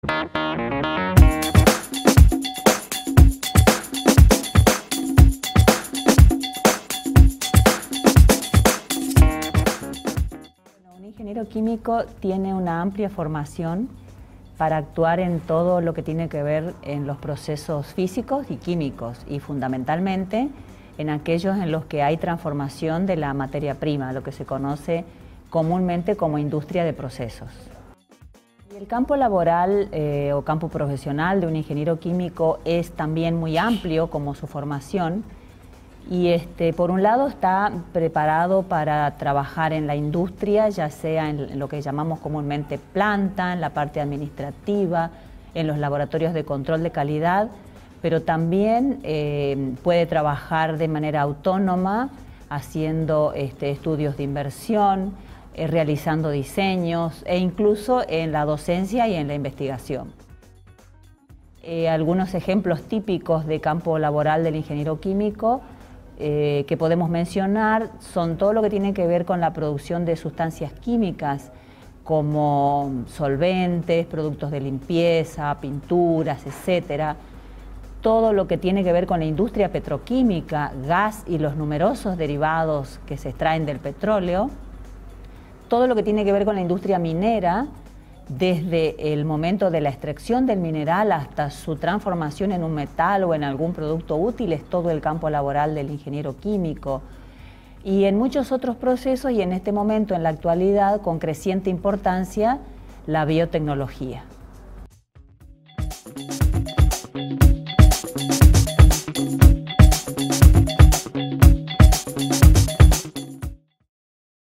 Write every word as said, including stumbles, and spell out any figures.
Un ingeniero químico tiene una amplia formación para actuar en todo lo que tiene que ver en los procesos físicos y químicos y fundamentalmente en aquellos en los que hay transformación de la materia prima, lo que se conoce comúnmente como industria de procesos. Y el campo laboral eh, o campo profesional de un ingeniero químico es también muy amplio como su formación y este, por un lado está preparado para trabajar en la industria, ya sea en lo que llamamos comúnmente planta, en la parte administrativa, en los laboratorios de control de calidad, pero también eh, puede trabajar de manera autónoma haciendo este, estudios de inversión, eh, realizando diseños e incluso en la docencia y en la investigación. Eh, algunos ejemplos típicos de campo laboral del ingeniero químico Eh, que podemos mencionar son todo lo que tiene que ver con la producción de sustancias químicas como solventes, productos de limpieza, pinturas, etcétera. Todo lo que tiene que ver con la industria petroquímica, gas y los numerosos derivados que se extraen del petróleo. Todo lo que tiene que ver con la industria minera, desde el momento de la extracción del mineral hasta su transformación en un metal o en algún producto útil, es todo el campo laboral del ingeniero químico. Y en muchos otros procesos y en este momento, en la actualidad, con creciente importancia, la biotecnología.